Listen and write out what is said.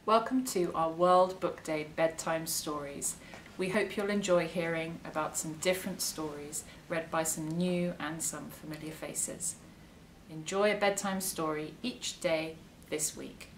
Welcome to our World Book Day Bedtime Stories. We hope you'll enjoy hearing about some different stories read by some new and some familiar faces. Enjoy a bedtime story each day this week.